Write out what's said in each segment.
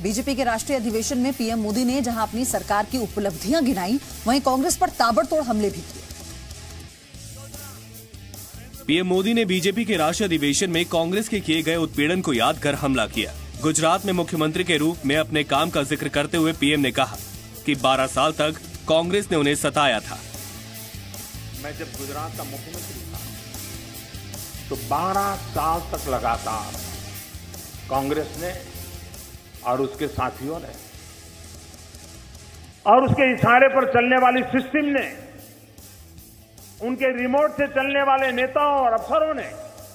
BJP के राष्ट्रीय अधिवेशन में पीएम मोदी ने जहां अपनी सरकार की उपलब्धियां गिनाई, वहीं कांग्रेस पर ताबड़तोड़ हमले भी किए। पीएम मोदी ने बीजेपी के राष्ट्रीय अधिवेशन में कांग्रेस के किए गए उत्पीड़न को याद कर हमला किया। गुजरात में मुख्यमंत्री के रूप में अपने काम का जिक्र करते हुए पीएम ने कहा कि 12 साल तक कांग्रेस ने उन्हें सताया था। मैं जब गुजरात का मुख्यमंत्री था तो 12 साल तक लगातार कांग्रेस ने और उसके साथियों ने और उसके इशारे पर चलने वाली सिस्टम ने, उनके रिमोट से चलने वाले नेताओं और अफसरों ने,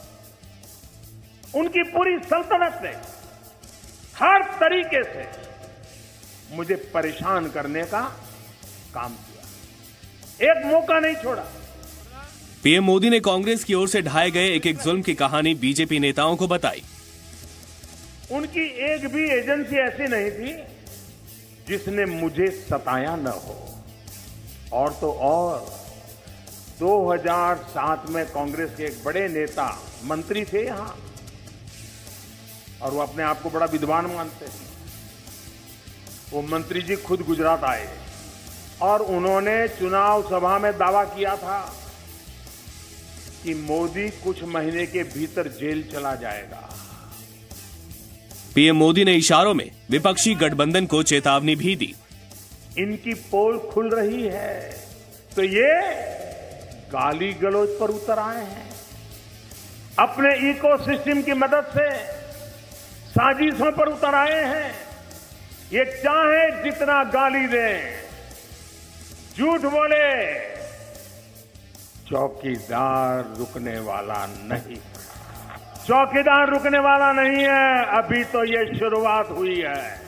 उनकी पूरी सल्तनत ने हर तरीके से मुझे परेशान करने का काम किया, एक मौका नहीं छोड़ा। पीएम मोदी ने कांग्रेस की ओर से ढाए गए एक एक जुल्म की कहानी बीजेपी नेताओं को बताई। उनकी एक भी एजेंसी ऐसी नहीं थी जिसने मुझे सताया न हो। और तो और 2007 में कांग्रेस के एक बड़े नेता मंत्री थे यहां, और वो अपने आप को बड़ा विद्वान मानते थे। वो मंत्री जी खुद गुजरात आए और उन्होंने चुनाव सभा में दावा किया था कि मोदी कुछ महीने के भीतर जेल चला जाएगा। पीएम मोदी ने इशारों में विपक्षी गठबंधन को चेतावनी भी दी। इनकी पोल खुल रही है तो ये गाली गलौज पर उतर आए हैं। अपने इकोसिस्टम की मदद से साजिशों पर उतर आए हैं। ये चाहे जितना गाली दें, झूठ बोले, चौकीदार रुकने वाला नहीं। चौकीदार रुकने वाला नहीं है, अभी तो ये शुरुआत हुई है।